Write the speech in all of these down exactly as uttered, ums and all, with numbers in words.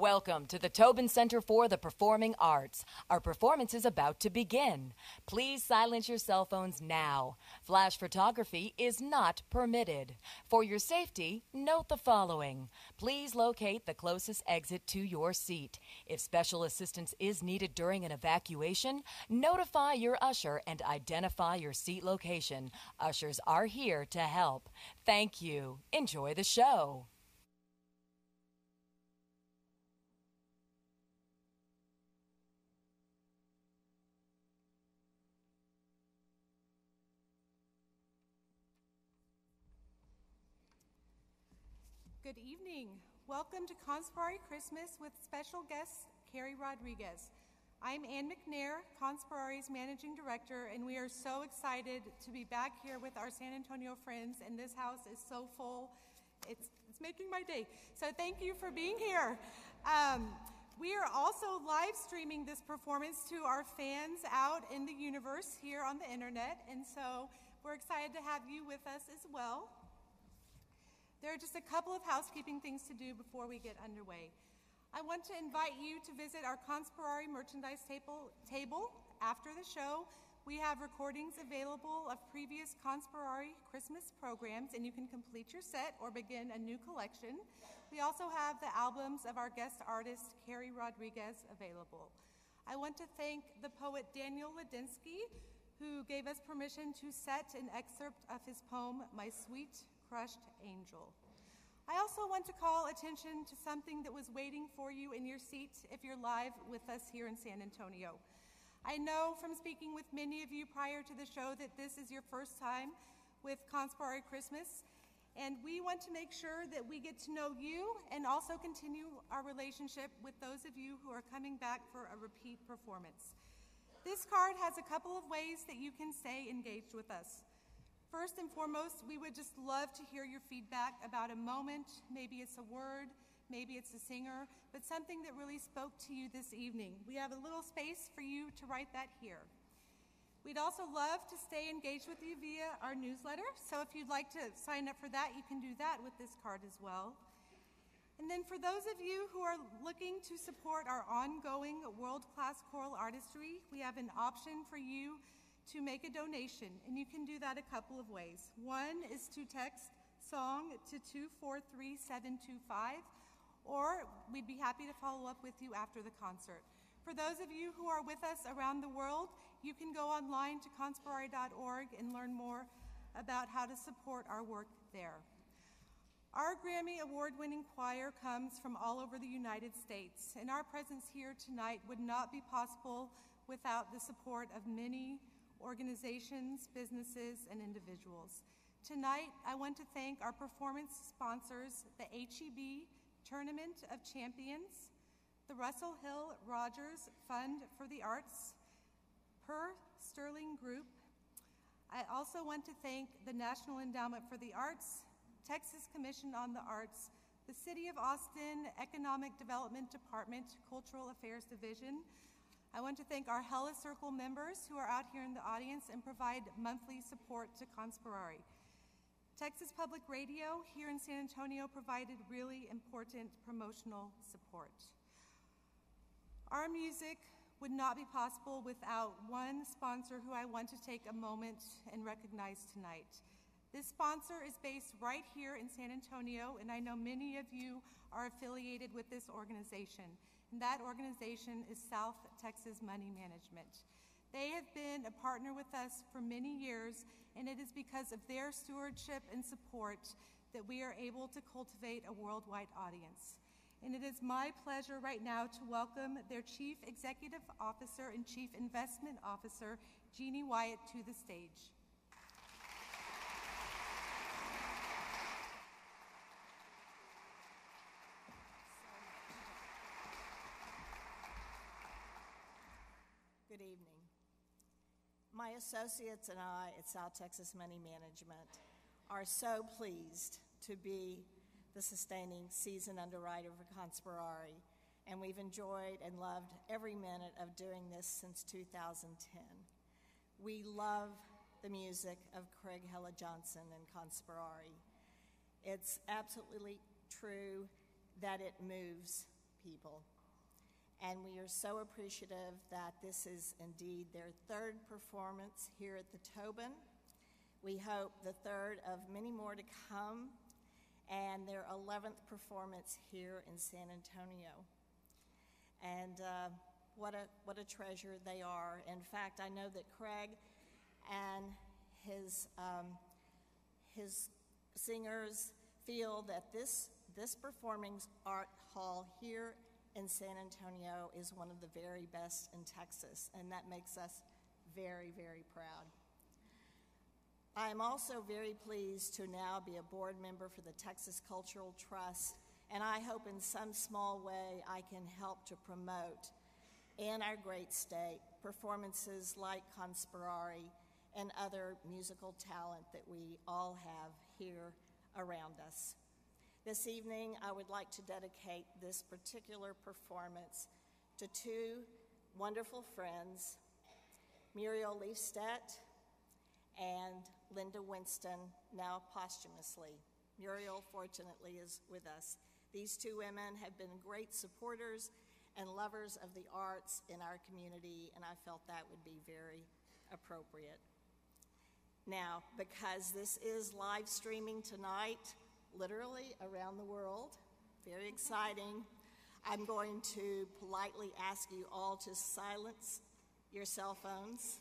Welcome to the Tobin Center for the Performing Arts. Our performance is about to begin. Please silence your cell phones now. Flash photography is not permitted. For your safety, note the following. Please locate the closest exit to your seat. If special assistance is needed during an evacuation, notify your usher and identify your seat location. Ushers are here to help. Thank you. Enjoy the show. Good evening. Welcome to Conspirari Christmas with special guest Carrie Rodriguez. I'm Ann McNair, Conspirari's Managing Director, and we are so excited to be back here with our San Antonio friends, and this house is so full. It's, it's making my day. So thank you for being here. Um, we are also live streaming this performance to our fans out in the universe here on the internet, and so we're excited to have you with us as well. There are just a couple of housekeeping things to do before we get underway. I want to invite you to visit our Conspirari merchandise table, table after the show. We have recordings available of previous Conspirari Christmas programs, and you can complete your set or begin a new collection. We also have the albums of our guest artist, Carrie Rodriguez, available. I want to thank the poet Daniel Ladinsky, who gave us permission to set an excerpt of his poem, My Sweet Crushed Angel. I also want to call attention to something that was waiting for you in your seat if you're live with us here in San Antonio. I know from speaking with many of you prior to the show that this is your first time with Conspirari Christmas, and we want to make sure that we get to know you and also continue our relationship with those of you who are coming back for a repeat performance. This card has a couple of ways that you can stay engaged with us. First and foremost, we would just love to hear your feedback about a moment. Maybe it's a word, maybe it's a singer, but something that really spoke to you this evening. We have a little space for you to write that here. We'd also love to stay engaged with you via our newsletter, so if you'd like to sign up for that, you can do that with this card as well. And then for those of you who are looking to support our ongoing world-class choral artistry, we have an option for you to make a donation, and you can do that a couple of ways. One is to text SONG to two four three seven two five, or we'd be happy to follow up with you after the concert. For those of you who are with us around the world, you can go online to conspirari dot org and learn more about how to support our work there. Our Grammy Award-winning choir comes from all over the United States, and our presence here tonight would not be possible without the support of many organizations, businesses, and individuals. Tonight, I want to thank our performance sponsors, the H E B Tournament of Champions, the Russell Hill Rogers Fund for the Arts, Per Sterling Group. I also want to thank the National Endowment for the Arts, Texas Commission on the Arts, the City of Austin Economic Development Department, Cultural Affairs Division. I want to thank our Hella Circle members who are out here in the audience and provide monthly support to Conspirari. Texas Public Radio here in San Antonio provided really important promotional support. Our music would not be possible without one sponsor who I want to take a moment and recognize tonight. This sponsor is based right here in San Antonio, and I know many of you are affiliated with this organization. And that organization is South Texas Money Management. They have been a partner with us for many years, and it is because of their stewardship and support that we are able to cultivate a worldwide audience. And it is my pleasure right now to welcome their Chief Executive Officer and Chief Investment Officer, Jeannie Wyatt, to the stage. Good evening. My associates and I at South Texas Money Management are so pleased to be the sustaining season underwriter for Conspirari, and we've enjoyed and loved every minute of doing this since two thousand ten. We love the music of Craig Hella Johnson and Conspirari. It's absolutely true that it moves people. and we are so appreciative that this is indeed their third performance here at the Tobin. We hope the third of many more to come, and their eleventh performance here in San Antonio. And uh, what a what a treasure they are. In fact, I know that Craig and his um, his singers feel that this this performing art hall here in San Antonio is one of the very best in Texas, and that makes us very, very proud. I am also very pleased to now be a board member for the Texas Cultural Trust, and I hope in some small way I can help to promote in our great state performances like Conspirare and other musical talent that we all have here around us. This evening, I would like to dedicate this particular performance to two wonderful friends, Muriel Leifstedt and Linda Winston, now posthumously. Muriel, fortunately, is with us. These two women have been great supporters and lovers of the arts in our community, and I felt that would be very appropriate. Now, because this is live streaming tonight, literally around the world, very exciting, I'm going to politely ask you all to silence your cell phones,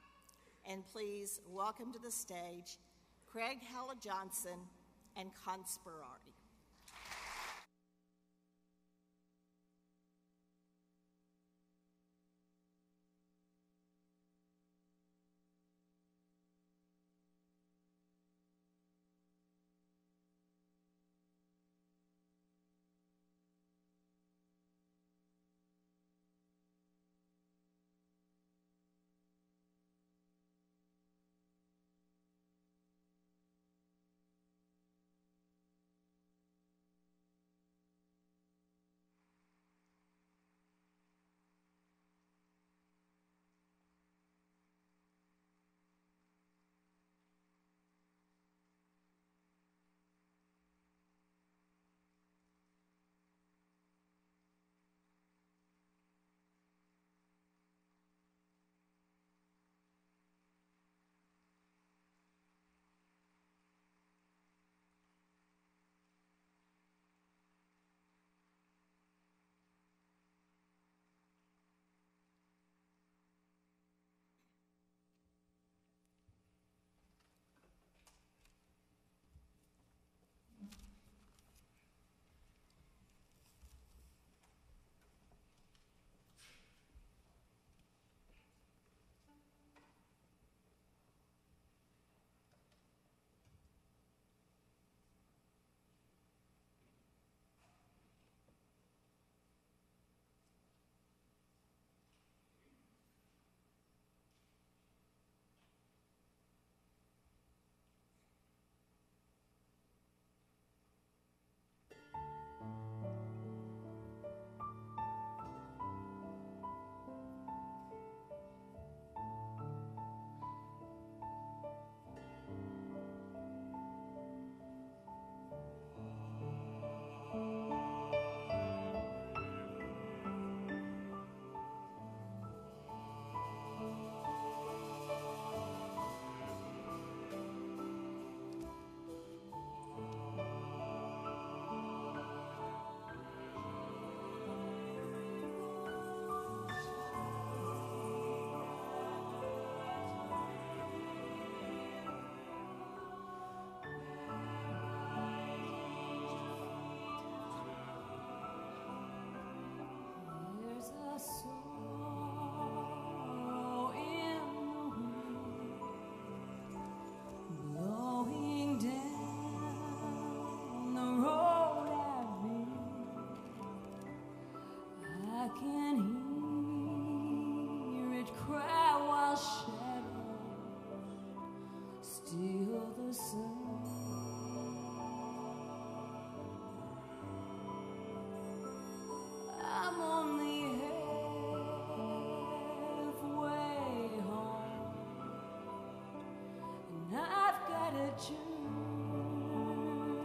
and please welcome to the stage Craig Halla-Johnson and Conspirare.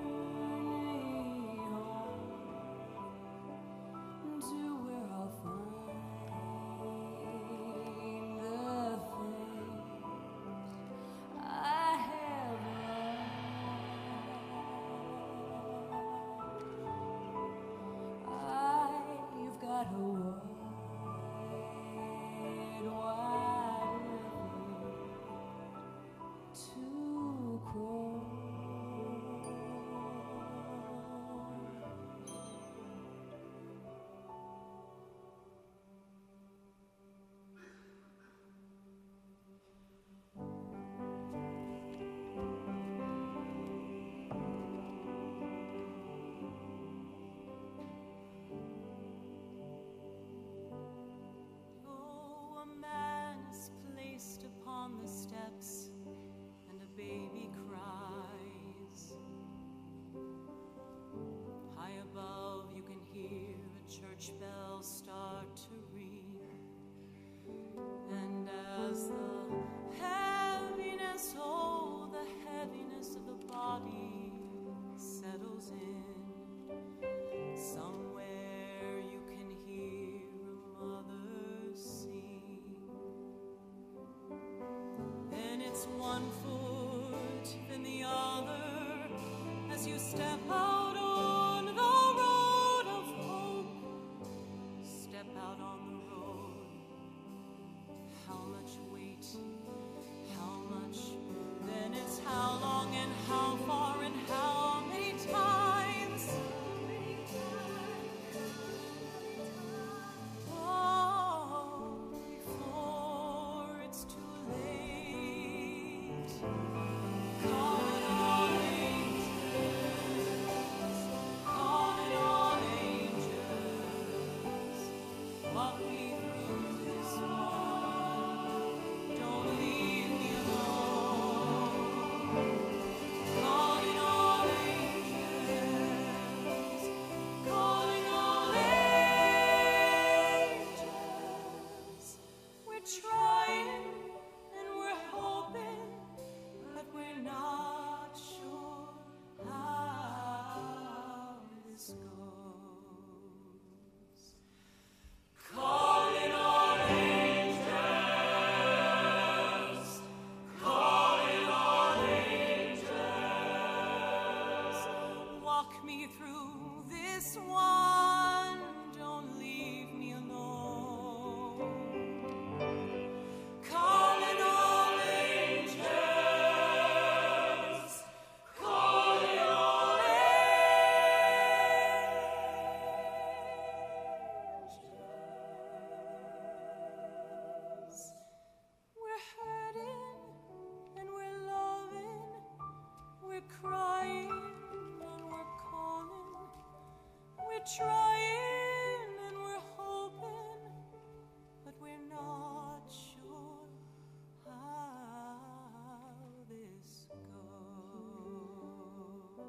To where I'll find one foot, then the other, as you step out on the road of hope. Step out on the road. How much weight, how much, then it's how long and how far and how many times. Oh, before it's too late. Calling all angels, calling all angels. Walk me through this one. Don't leave me alone. Calling all angels, calling all angels. We're trying and we're hoping, but we're not sure how this goes. Calling all angels, calling all angels. Walk me through this one, don't leave me alone. Calling all angels, calling all angels. We're hurting and we're loving, we're crying and we're calling, we're trying and we're hoping, but we're not sure how this goes.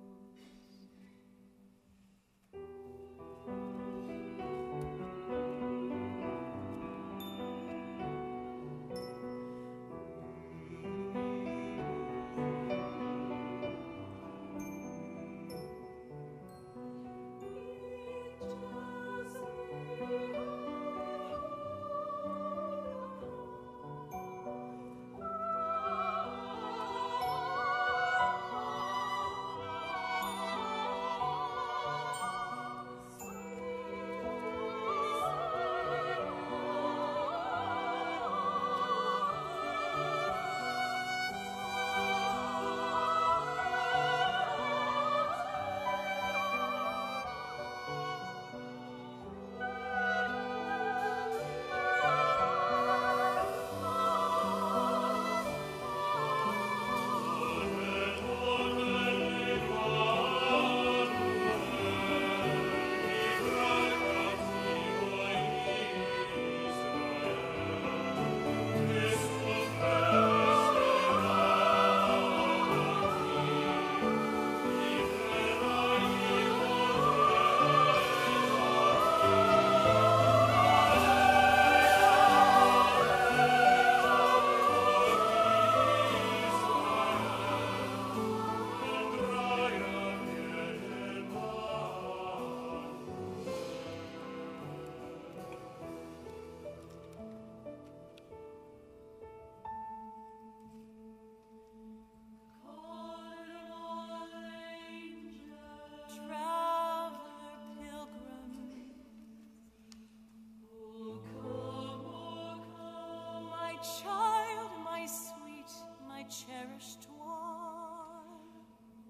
Child, my sweet, my cherished one.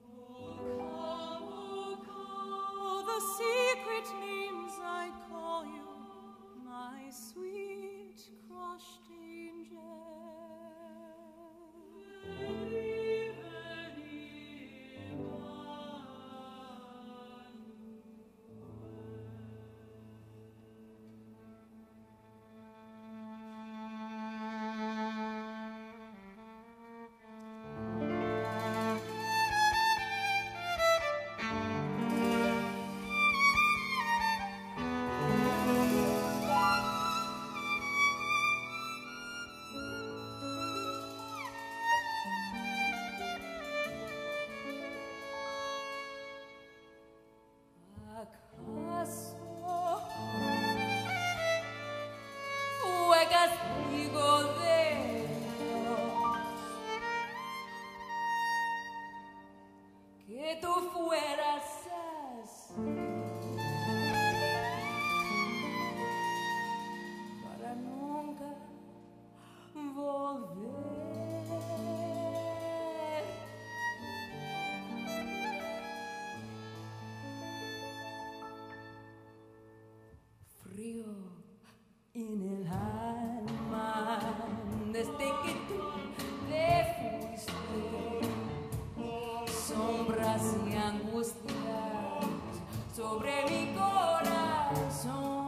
Oh, the secret names I call you, my sweet crushed angel. castigo de Dios. en el alma desde que tú te fuiste. Sombras y angustias sobre mi corazón,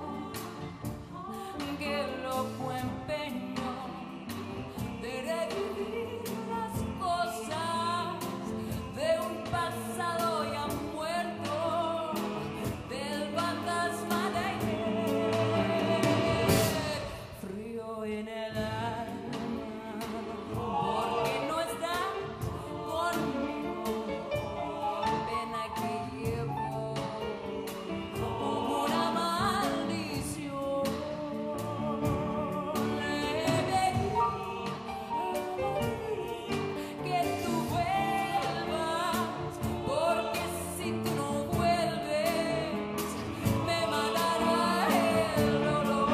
que loco empeño de revivir las cosas de un pasado ya muerto, del fantasma de ayer, frío en el alma, porque no está conmigo, pena que llevo como una maldición. Le pedí que tú vuelvas, porque si tú no vuelves, me matará el dolor.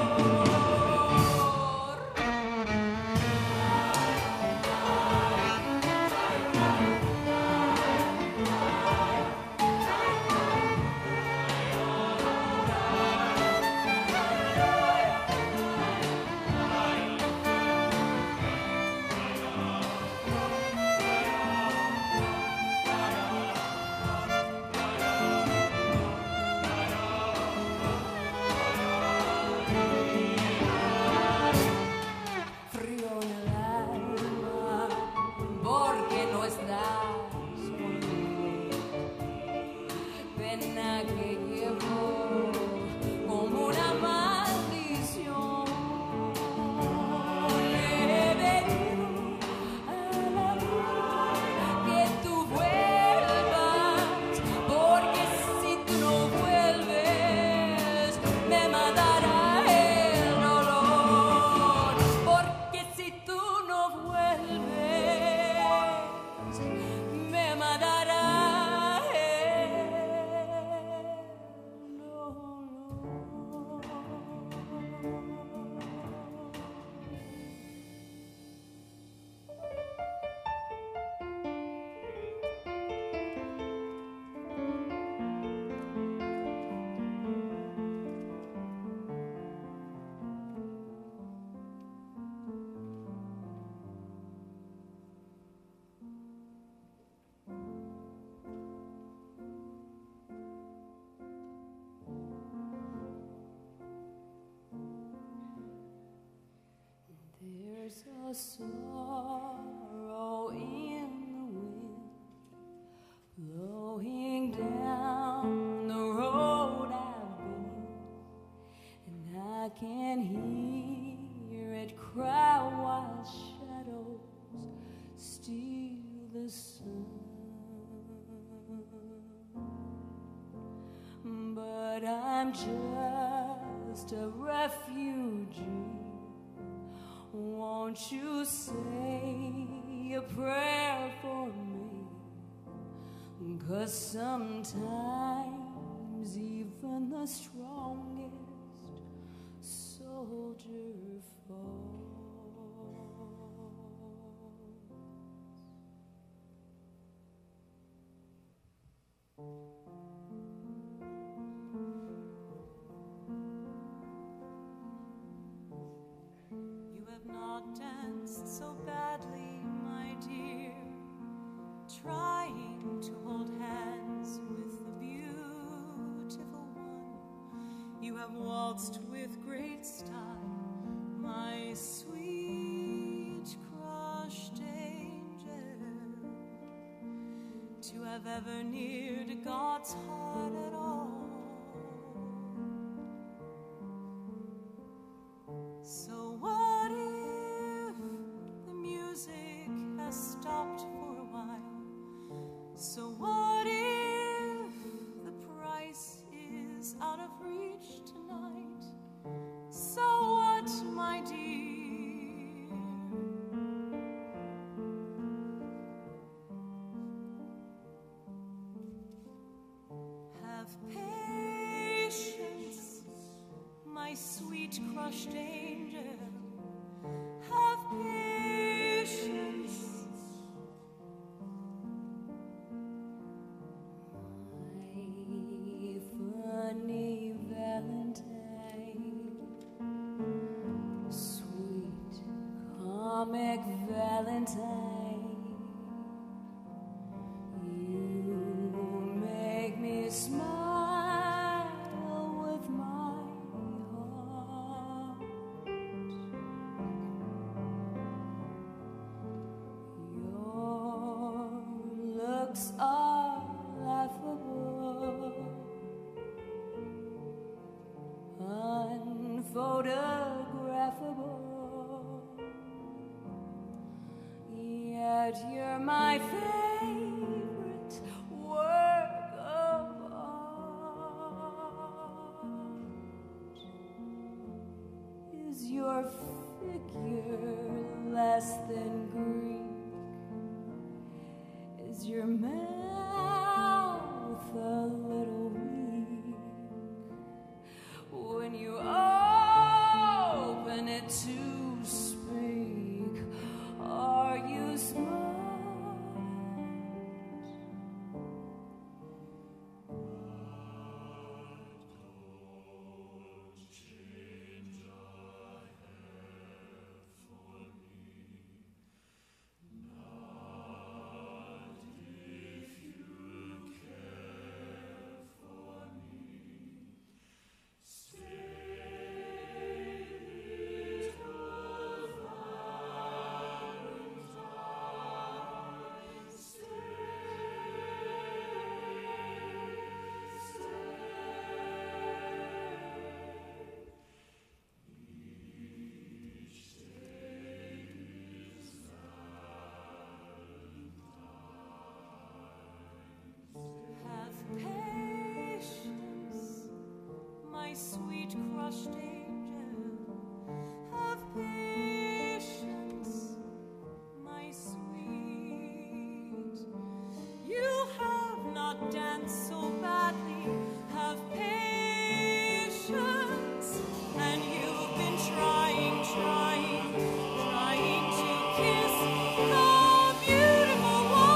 Frío en el alma, porque no estás conmigo, pena que llevo como una maldición. Le he pedido a la vida que tú vuelvas, porque si tú no vuelves, me matará el dolor. Porque si tú no vuelves, me matará el dolor. There's a sorrow in the wind blowing down the road I've been, and I can hear it cry while shadows steal the sun. But I'm just a refugee. Won't you say a prayer for me? 'Cause sometimes even the strongest soldier falls. You have not danced so badly, my dear, trying to hold hands with the beautiful one. You have waltzed with great style, my sweet crushed angel. To have ever neared God's heart at all, so what if the music has stopped for a while? So what if the price is out of reach tonight? So what, my dear? Have patience, my sweet crushed angel. Have patience. My funny Valentine. looks are laughable, unphotographable, yet you're my favorite work of art. Is your figure less than Greek? Is your mouth a little weak when you open it to speak? Are you smart? Sweet crushed angel, have patience, my sweet. You have not danced so badly, have patience, and you've been trying, trying, trying to kiss the beautiful one.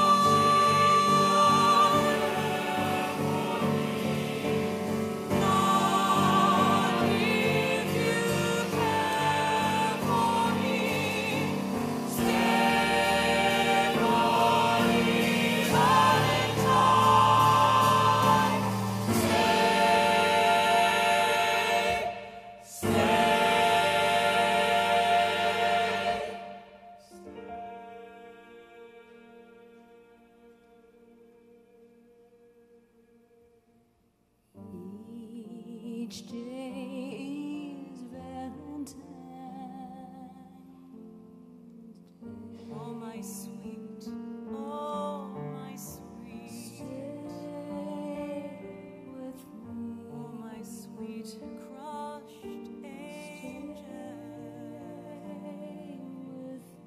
Each day is Valentine's Day. Oh, my sweet, oh, my sweet, stay with me. Oh, my sweet, crushed angel, stay with me.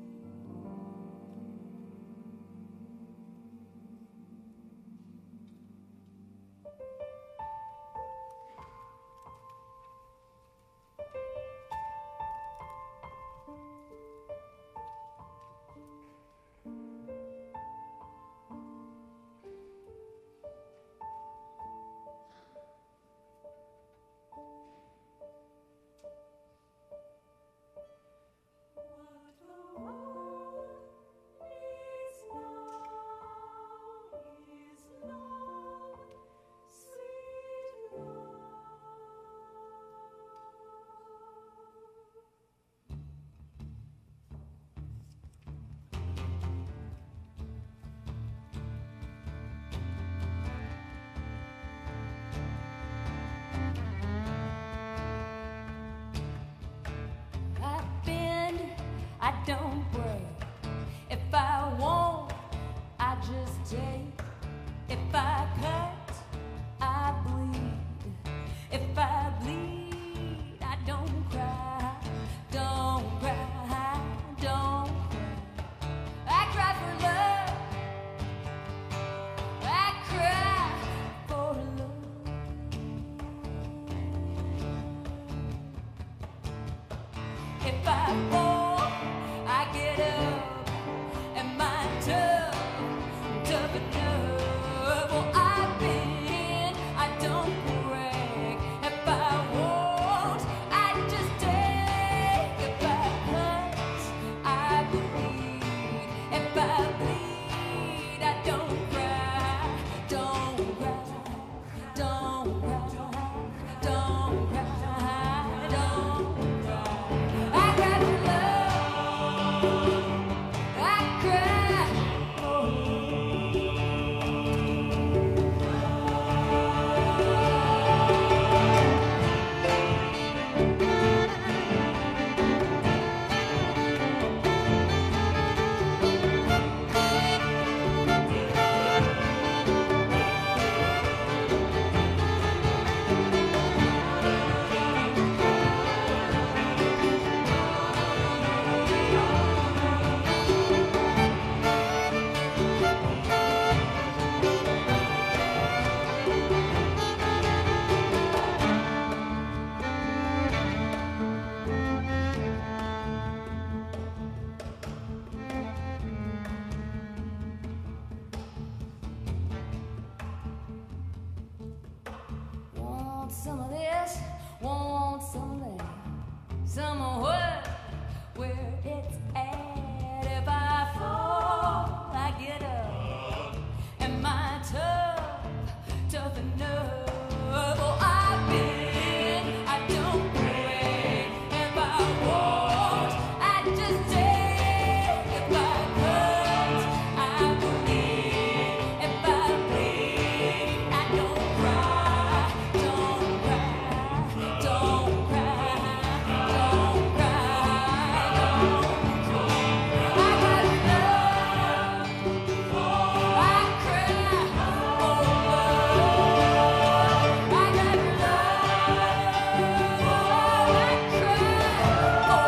I don't break. If I want, I just take. If I cut, I bleed. If I bleed, I don't cry. Don't cry, don't cry. I cry for love. I cry for love. If I fall, I get up, and my tough, tough enough. Well, I've been, I don't break. If I won't, I just take. If I cut, I bleed. If I bleed, I don't cry, don't cry, don't cry, don't cry, don't cry. I cry for love. some of this, want some of that, some of what, where it's at. If I fall, I get up. Am I tough, tough enough? Oh, I've been, I don't break. If I won't, I just take. If I cut, I believe. If I bleed, I don't cry, don't cry, don't cry, don't cry, don't cry. I got love, I cry, oh love. I got love, I cry, oh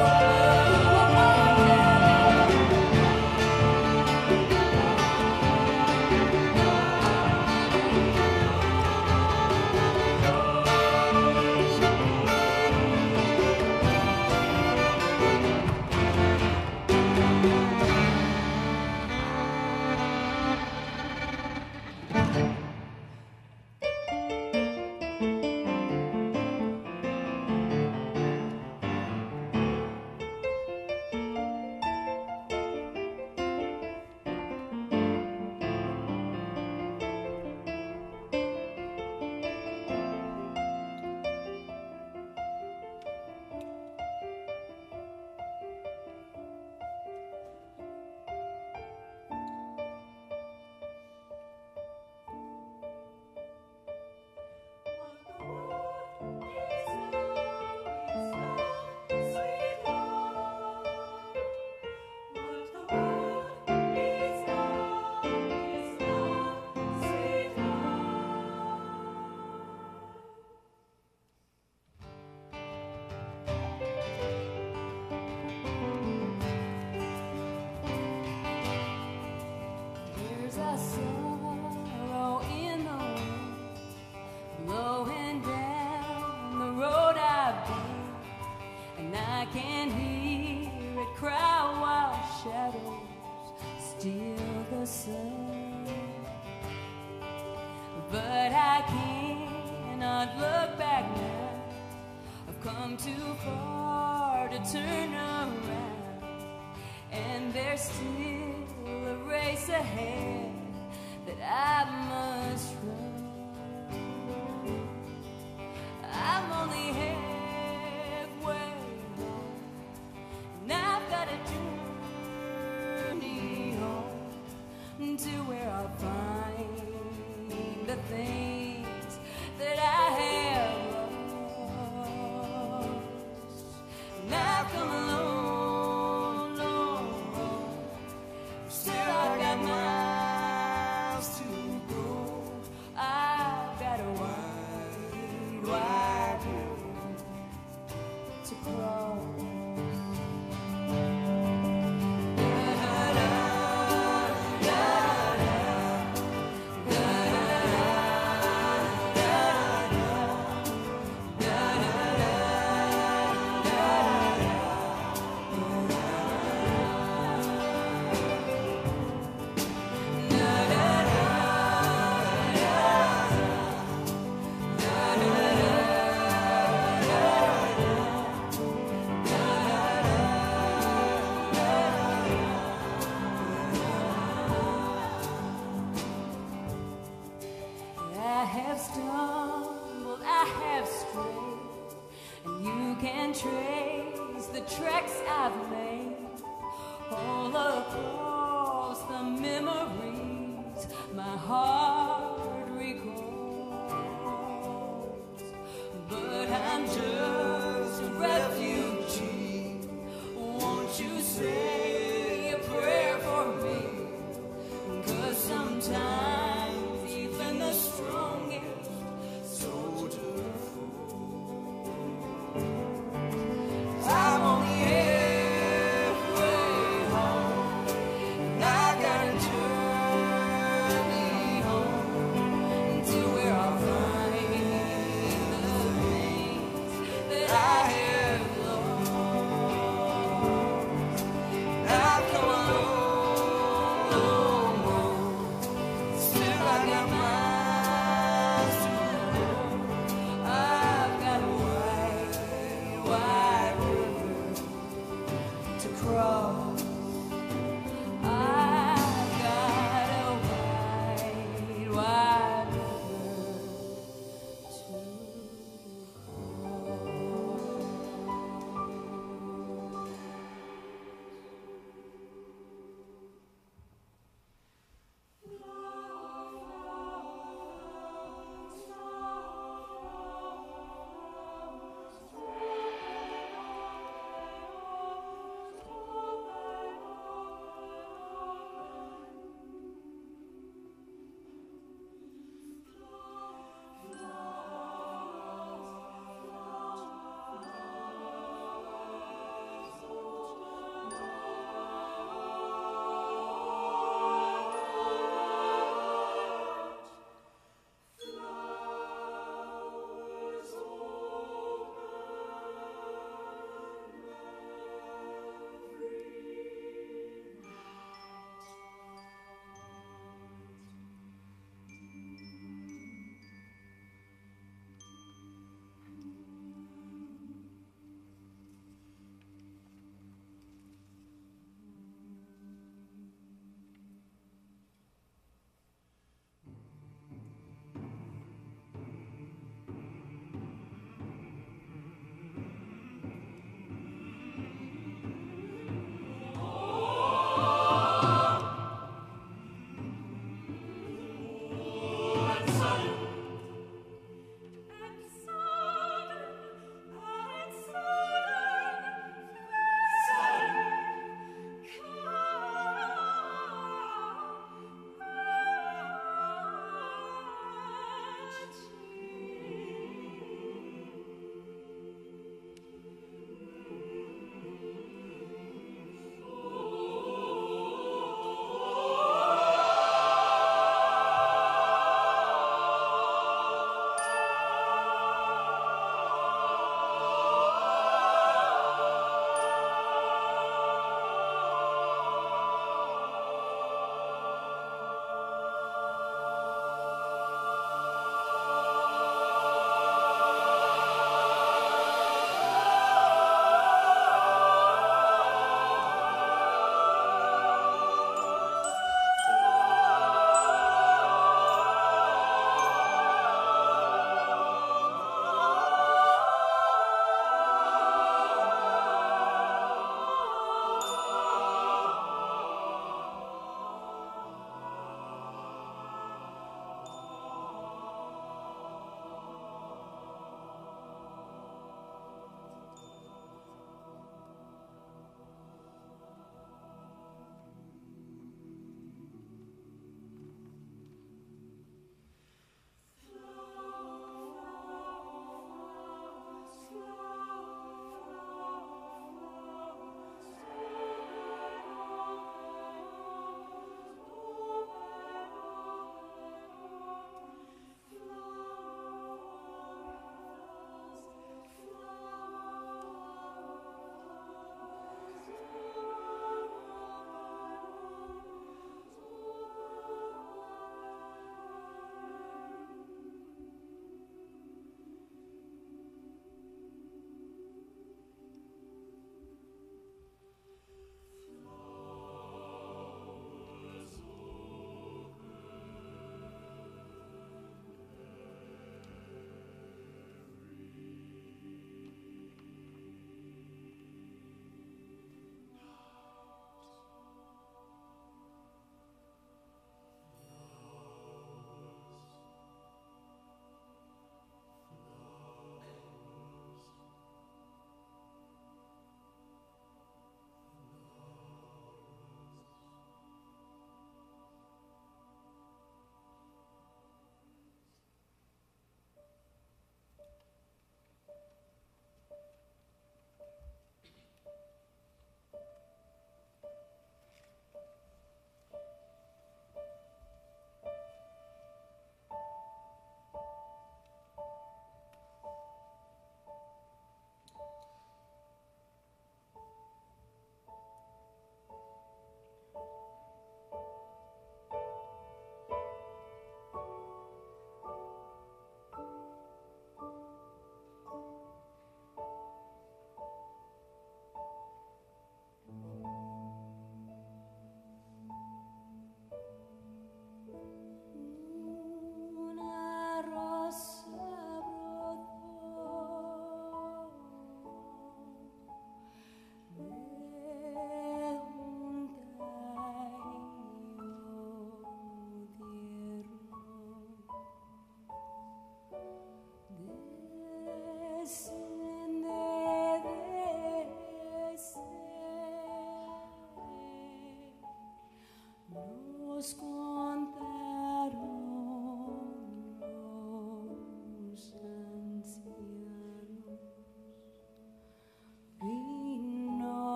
There's a sorrow in the wind, blowing down the road I've been, and I can hear it cry while shadows steal the sun. But I cannot look back now. I've come too far to turn around, and there's still a race ahead that I must run. I'm only halfway home, and I've got a journey home to where I'll find the things that I have lost. And I've come alone, long, long. Still I've got miles to go. I've got a wide, wide road to cross. I have stumbled, I have strayed, and you can trace the tracks I've made all across the memories my heart recalls. But I'm just a refugee. Won't you say a prayer for me? 'Cause sometimes even the strongest soldier falls. I'm only halfway home, and I got a journey home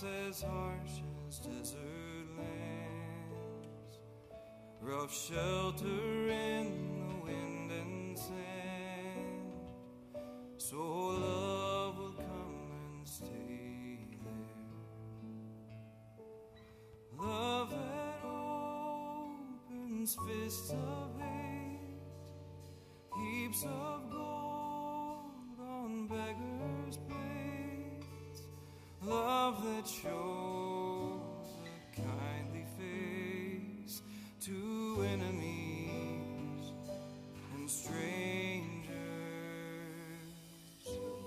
hearts as harsh as desert lands, rough shelter in the wind and sand, so love will come and stay there. Love that opens fists of hate, heaps of gold on beggars' plates. Love that shows a kindly face to enemies and strangers.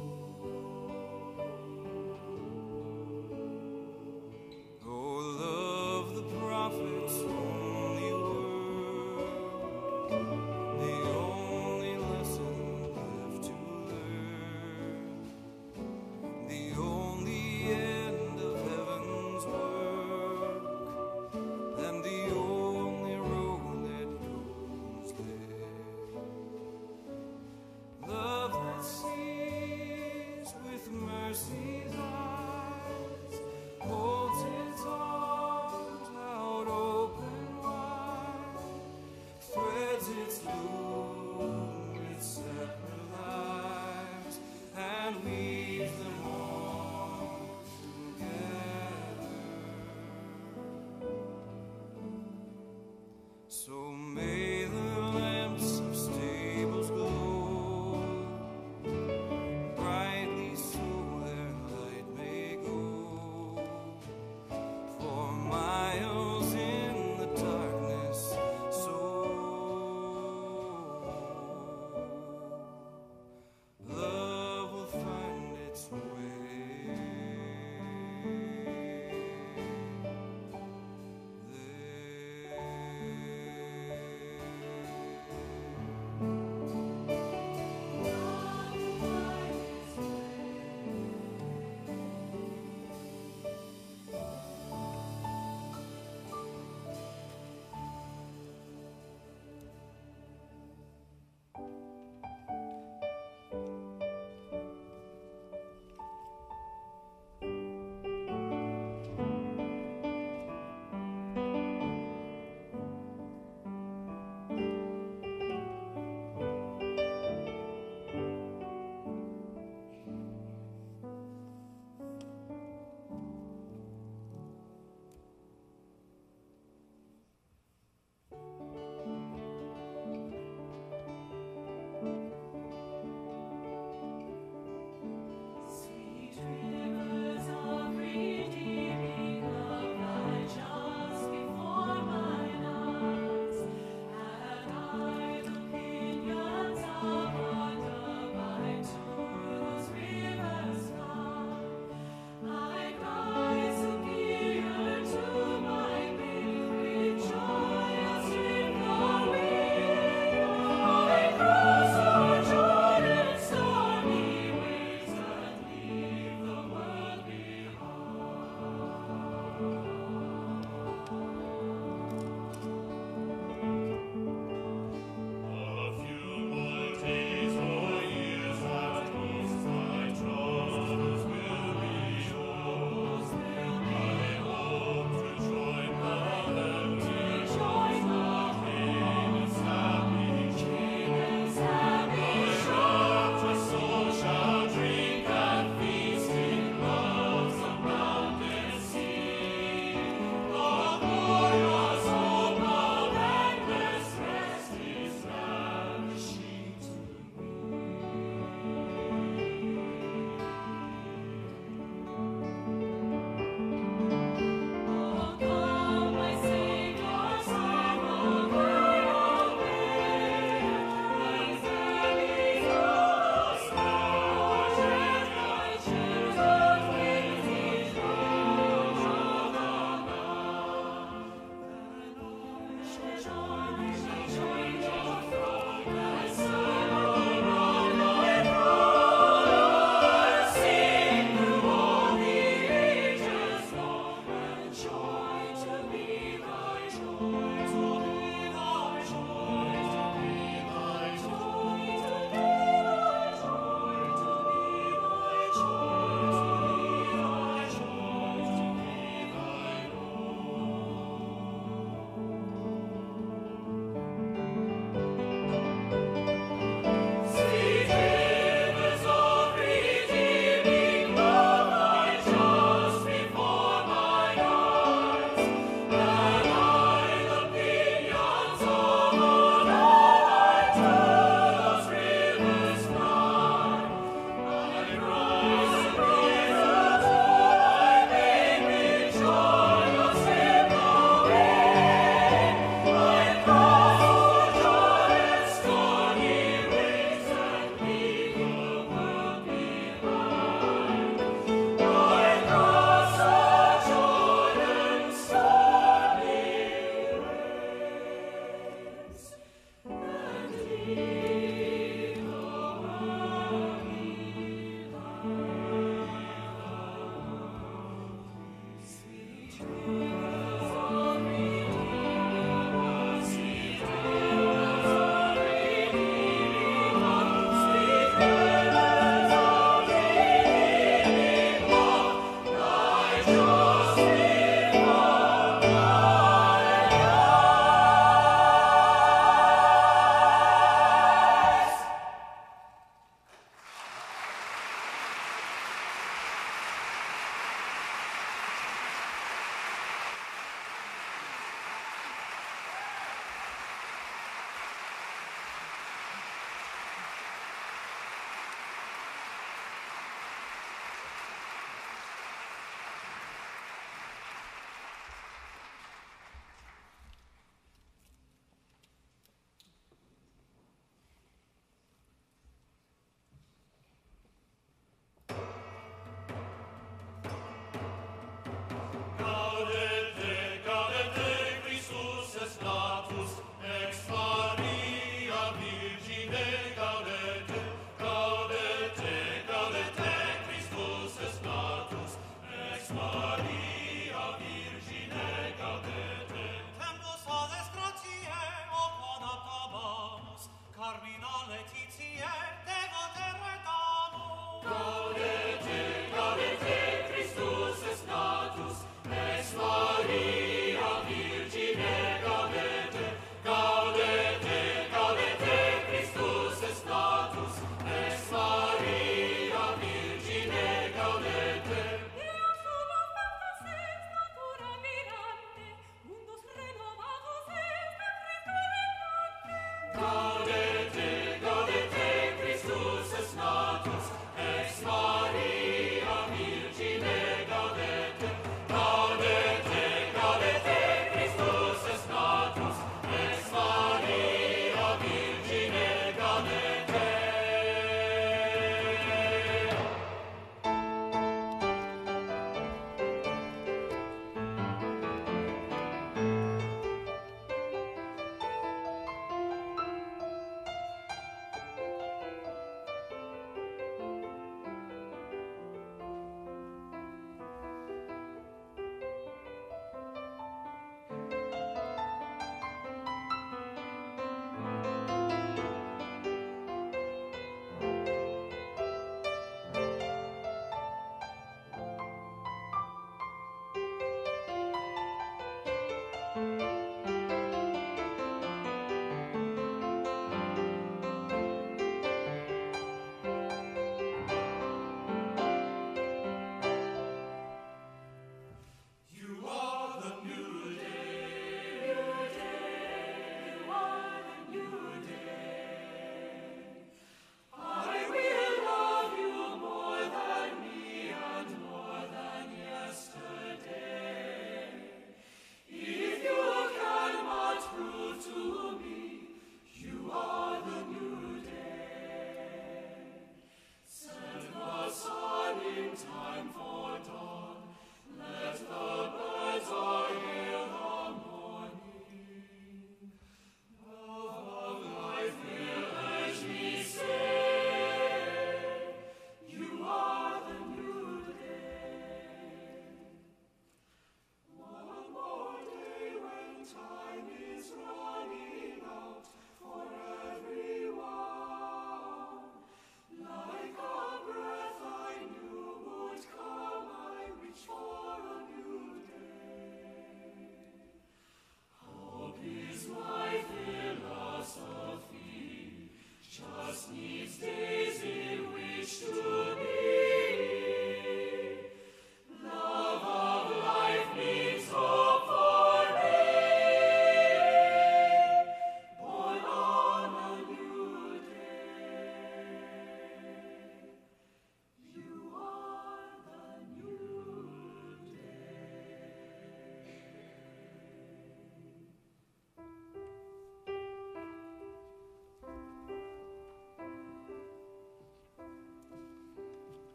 Oh, love the prophet's only word, the only lesson left to learn, the only end of heaven's work, and the only road that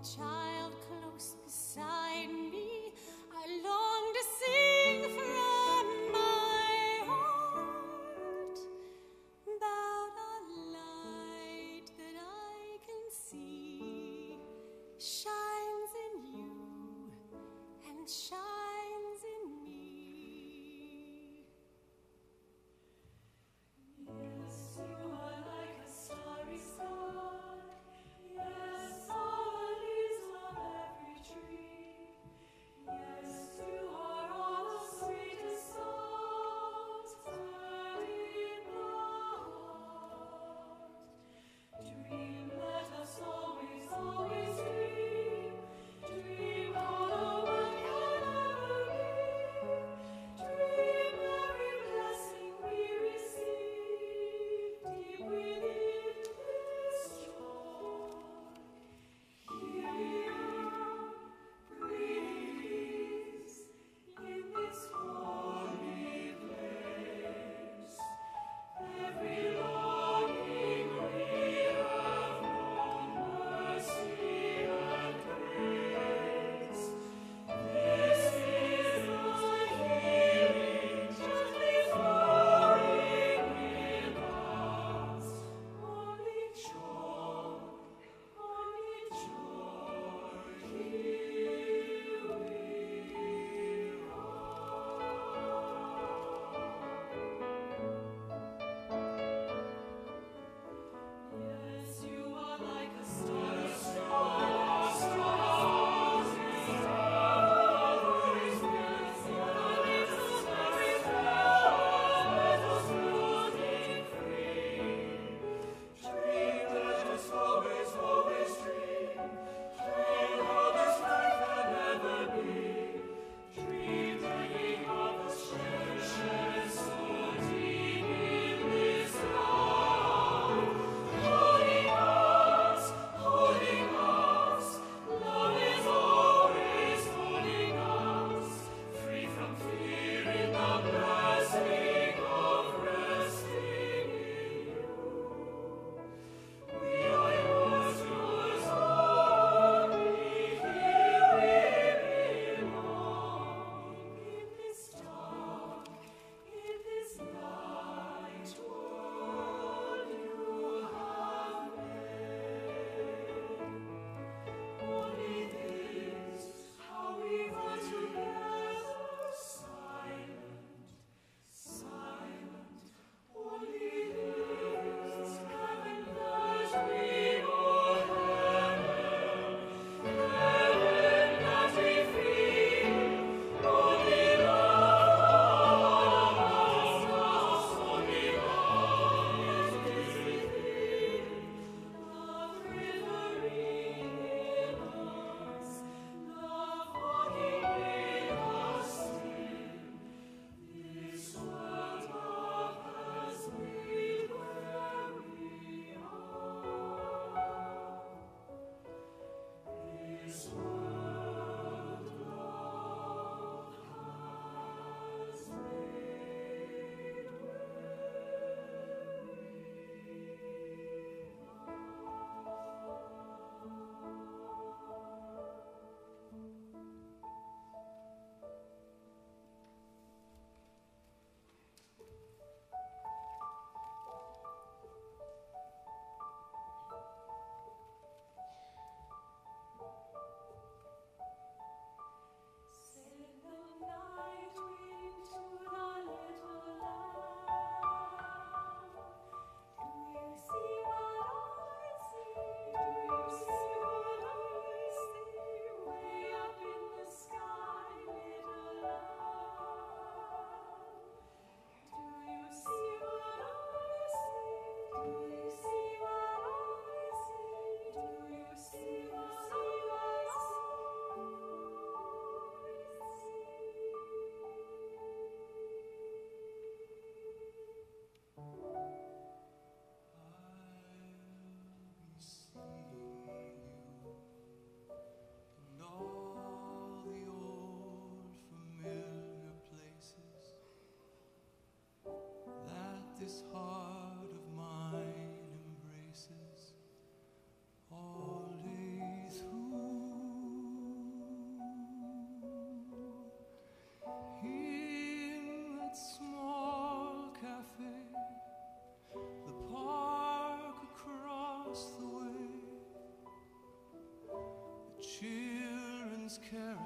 child close beside me, I long to sing from my heart about a light that I can see shines in you and shines in me. Yes, you are like a starry sky. Yes, all these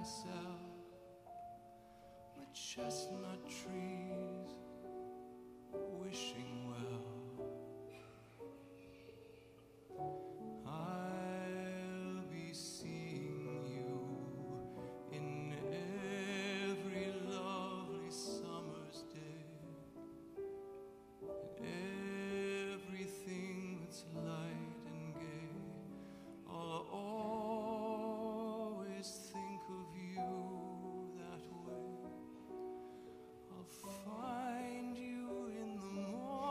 myself the chestnut trees, wishing well. I'll be seeing you in every lovely summer's day, in everything that's light and gay. I'll always think of you that way. I'll find you in the morning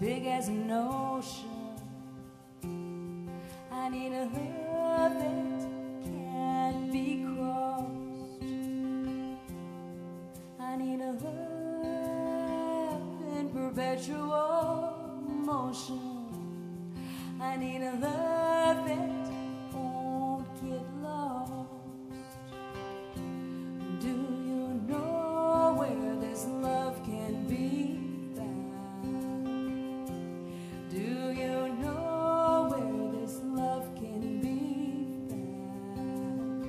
big as an ocean. I need a love that can't be crossed. I need a love in perpetual motion. I need a love that won't get lost. Do you know where this love can be found? Do you know where this love can be found?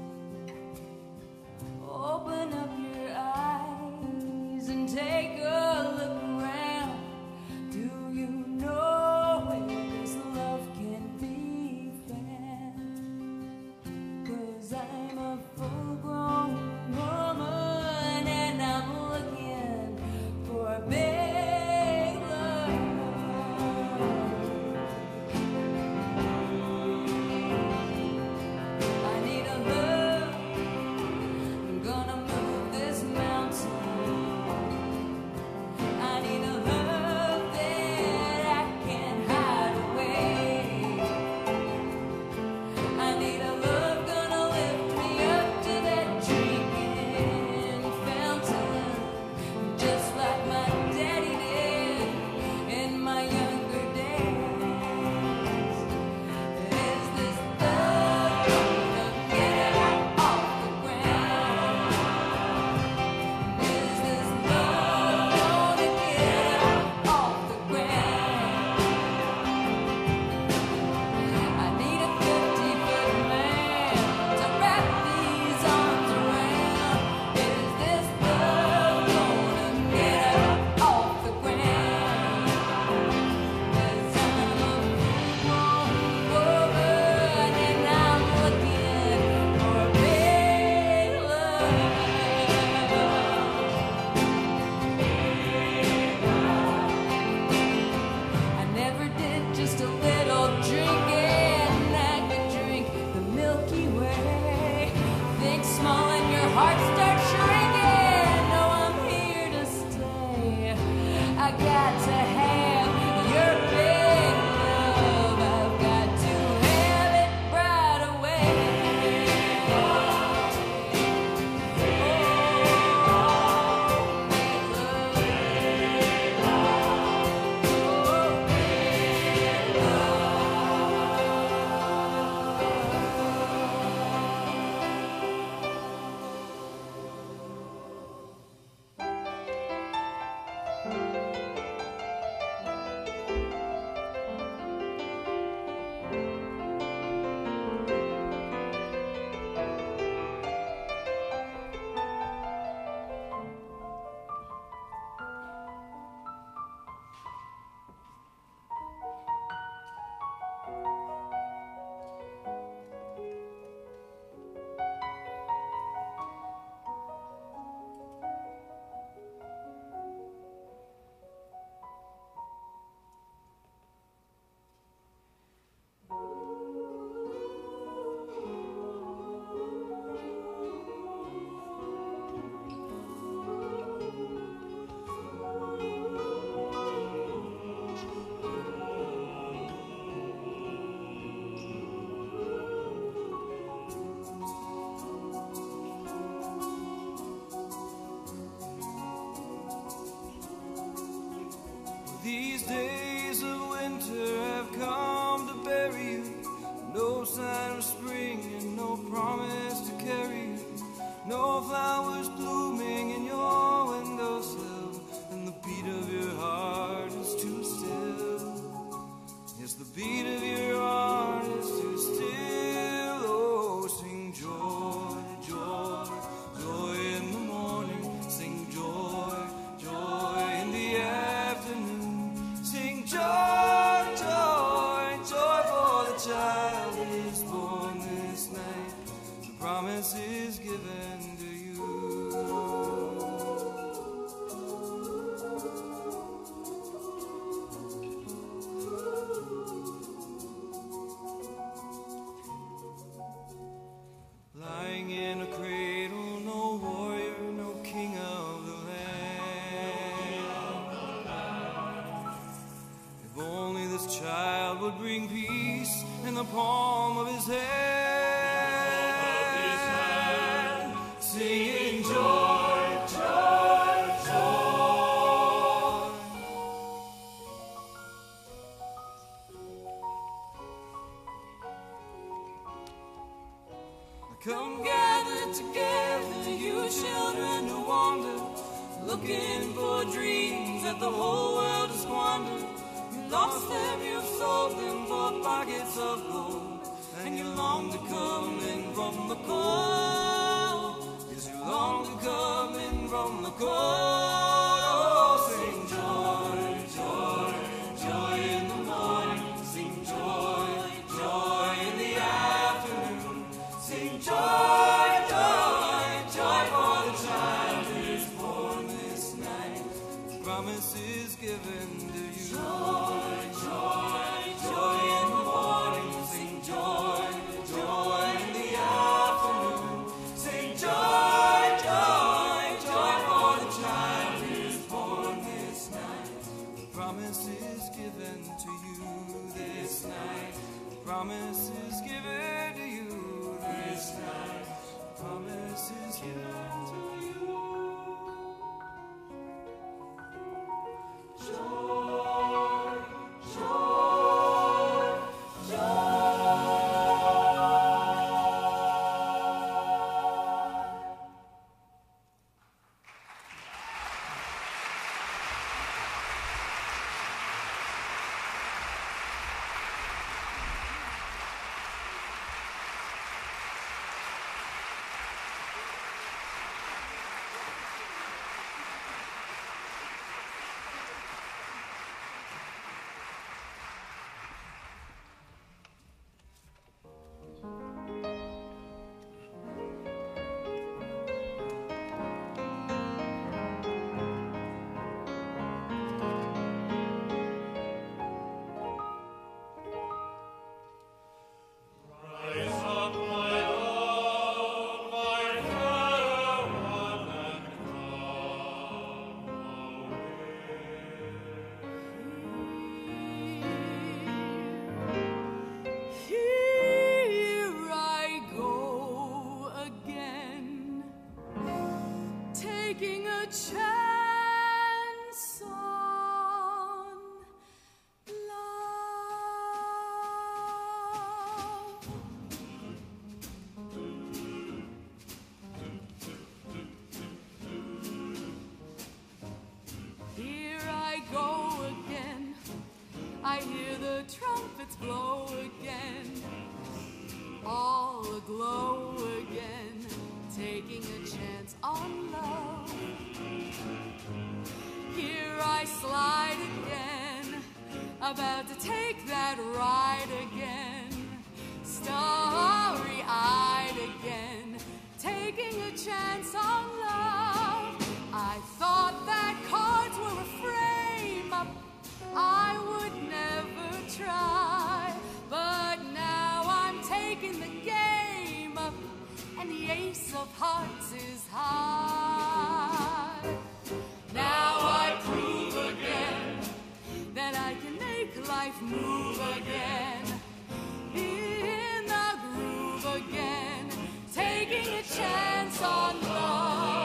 Open up your eyes and take a look around. Do you know where this love can be found? 'Cause I'm a full-grown woman and I'm looking for a big love. I need a love. I'm gonna move this mountain. I need a love that I can hide away. I need a love gonna lift me up to that drinking fountain, just like my daddy did in my younger days. Is this love gonna get off the ground? Is this love gonna get off the ground? I need a fifty-foot man to wrap these arms around. Is this love gonna get off the ground? 'Cause I'm a full-grown woman and I'm looking for a big love. I never did just a little drinking. I could drink the Milky Way. Think small and your heart starts shrinking. No, I'm here to stay. I got to have your big love. I've got to have it right away. These days of winter have come to bury you. No sign of spring and no promise to carry you. No flowers blooming in your windowsill, and the beat of your heart is too still. Yes, the beat of your heart is too still. Oh, sing joy, joy, joy in the morning. Sing joy, joy in the afternoon. Sing joy, joy, joy, for the child is born this night. The promise is given to you. God would bring peace in the palm of his hand, singing joy, joy, joy. Come gather together, you children who wander, looking for dreams that the whole world has squandered. You lost them, you sold them for pockets of gold, and you long to come in from the cold. Yes, you long to come in from the cold. Oh, sing joy, joy, joy in the morning. Sing joy, joy in the afternoon. Sing joy, joy, joy for the child who is born this night. Promise is given to you. Joy, joy, joy in the morning. Sing joy, joy in the afternoon. Sing joy, joy, joy for the child who is born this night. Promise is given to you this night. Promise is given to you this night. Promise is given to you. Joy, joy, joy. I hear the trumpets blow again, all aglow again, taking a chance on love. Here I slide again, about to take that ride again, starry-eyed again, taking a chance on love. I thought that cards were a frame up I would never try, but now I'm taking the game up, and the ace of hearts is high. Now I prove again that I can make life move again, in the groove again, taking a chance on love.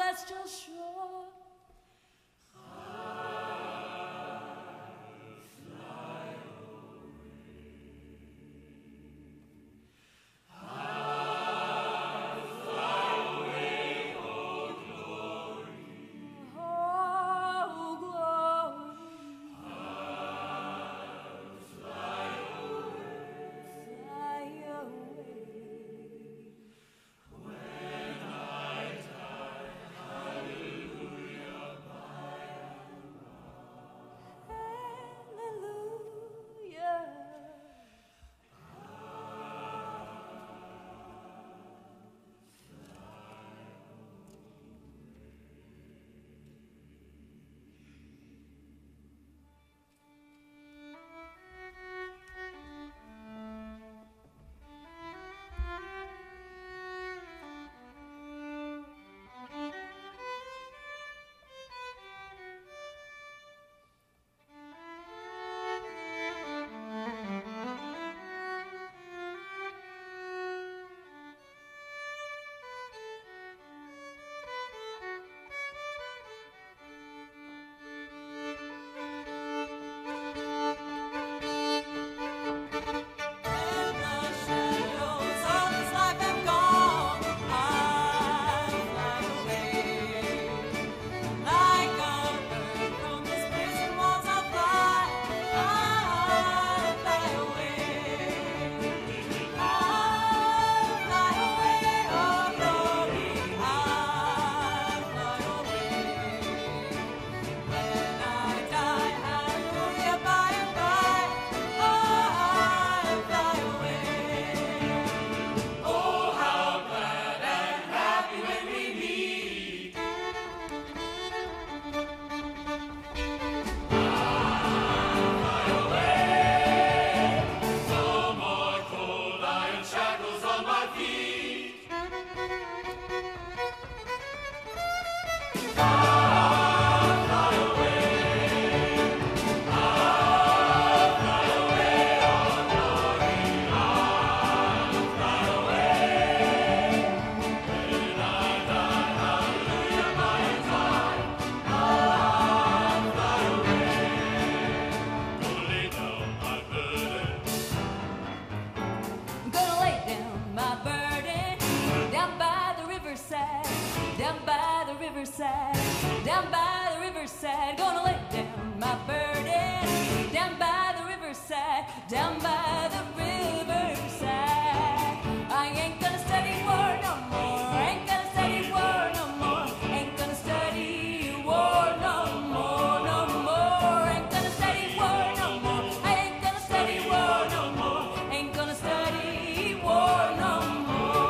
celestial shore. Down by the riverside, gonna lay down my burden. Down by the riverside, down by the riverside. I ain't gonna study war no more. Ain't gonna study war no more. Ain't gonna study war no more, no more. Ain't gonna study war no more. I ain't gonna study war no more. Ain't gonna study war no more.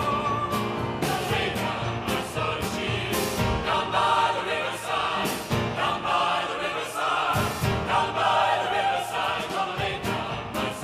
Lay down my sword and shield down by the riverside, down by the riverside, down by the riverside. Gonna lay down my sword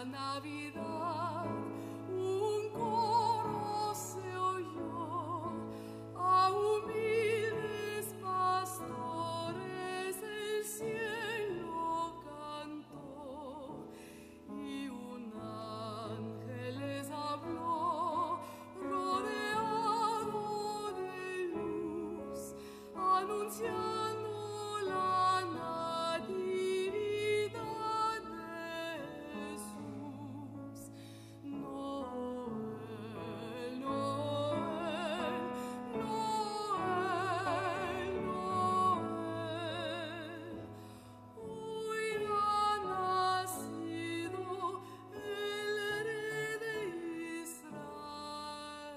Navidad, un coro se oyó a humildes pastores, el cielo cantó y un ángel les habló rodeado de luz, anunciando la natividad de Jesús. Noel, Noel, Noel, Noel. Hoy ha nacido el Rey de Israel.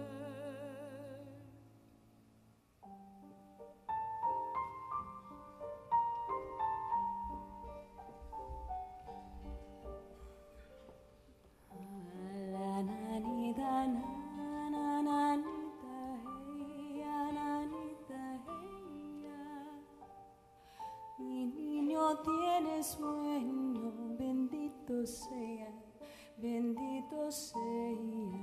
La nanita, na, na, nanita, hey, ya, nanita, hey, ya. Mi niño tiene sueño, bendito sea, bendito sea.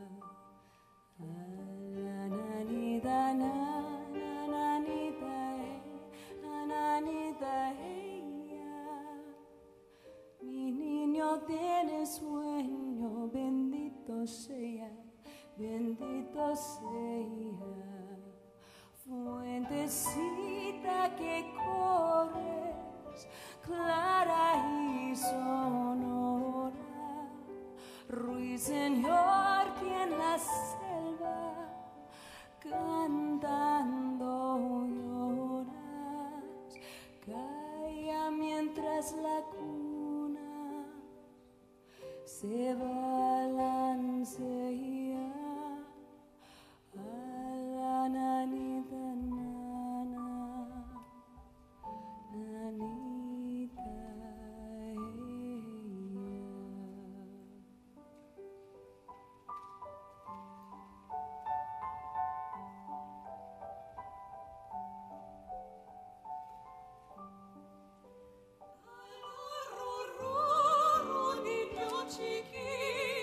La nanita, na, na, nanita, hey, na, nanita, hey, ya. Mi niño tiene sueño, bendito sea, bendito sea. Fuentecita que corres, clara y sonora, ruiseñor que en la selva cantando lloras, calla mientras la cuna se balancea. A la nanita, nana, nanita, ella. Rorro, mi più chiquito.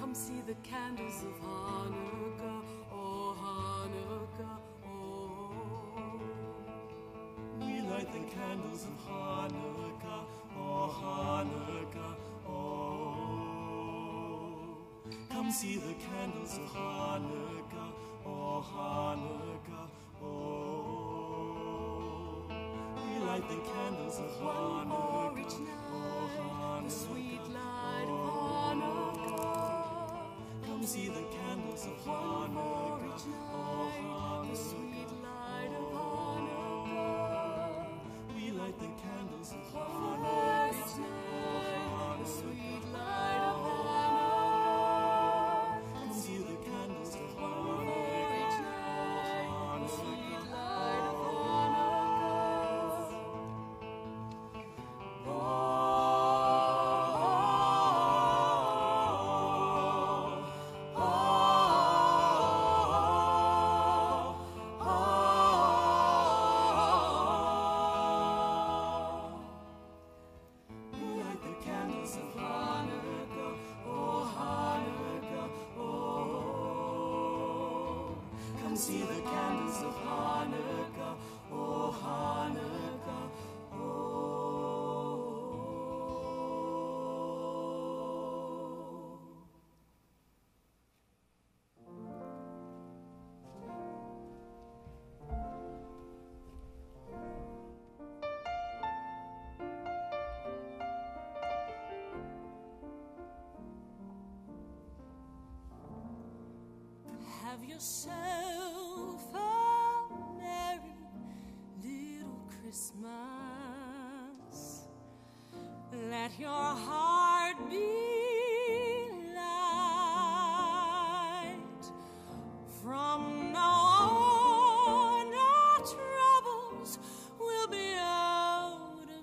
Come see the candles of Hanukkah, oh Hanukkah, oh. We light the candles of Hanukkah, oh Hanukkah, oh. Come see the candles of Hanukkah, oh Hanukkah, oh. We light the candles of Hanukkah, One for each night, oh Hanukkah, the sweet light of Hanukkah. Come see the candles of One for Hanukkah, each oh night, the Hanukkah. sweet light of Hanukkah. We light the candles of For Hanukkah, each oh night, the sweet Hanukkah. light of Hanukkah. Come see the candles of For Hanukkah, each oh night, the sweet Hanukkah. light of Hanukkah. We light the candles of Hanukkah, oh Hanukkah, oh. Come see the candles of Hanukkah, oh Hanukkah, oh. Have yourself a merry little Christmas. Let your heart be light. From now on, our troubles will be out of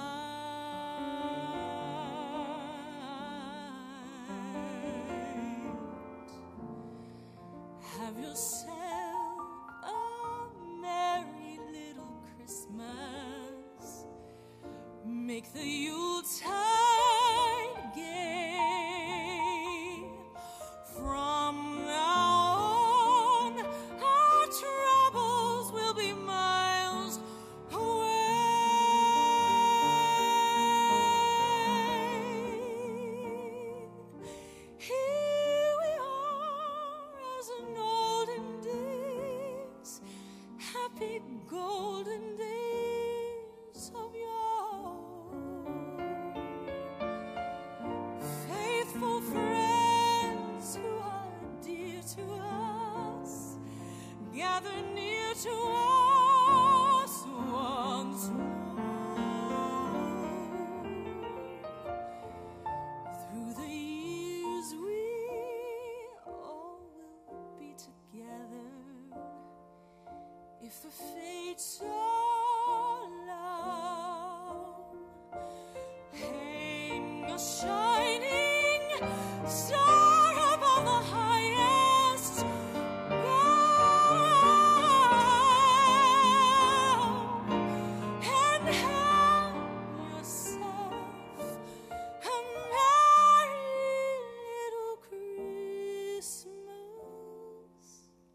sight. Have yourself a merry little Christmas. Make the Yuletide gay. From now on, our troubles will be miles away. Here we are as in olden days, happy golden days of yore. Faithful friends who are dear to us, gather near to us once more. Through the years we all will be together, if the fates allow. Hang a shining star above the highest bough, and have yourself a merry little Christmas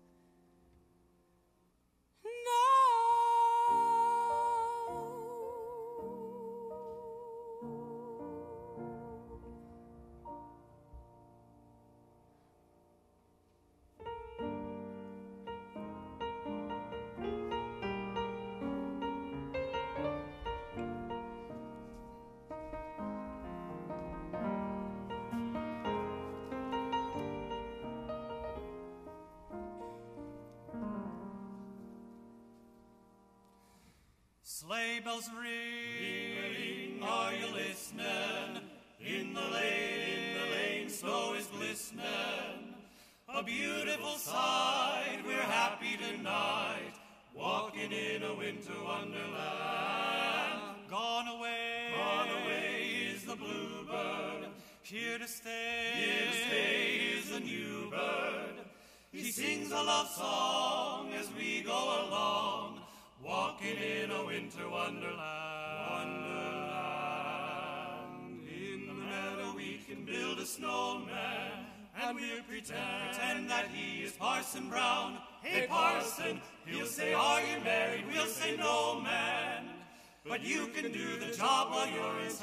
Sleigh bells ring, are you listening? In the lane, in the lane, snow is glistening. A beautiful sight, we're happy tonight, walking in a winter wonderland. Gone away, gone away is the bluebird, here to stay, here to stay is the new bird. He sings a love song as we go along, walking in a winter wonderland. Wonderland. In the meadow we can build a snowman And we'll pretend, pretend that he is Parson Brown. Hey, Parson, he'll say, are you married? We'll say, no, man. But you can do the job while you're in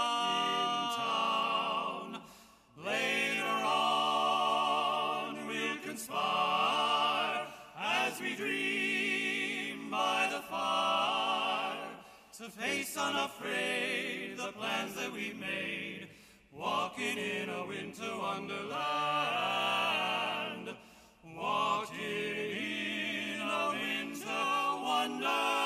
town. Later on, we'll conspire as we dream by the fire to face unafraid the plans that we made, walking in a winter wonderland, walking in a winter wonderland.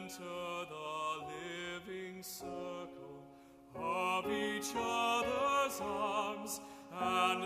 enter the living circle of each other's arms and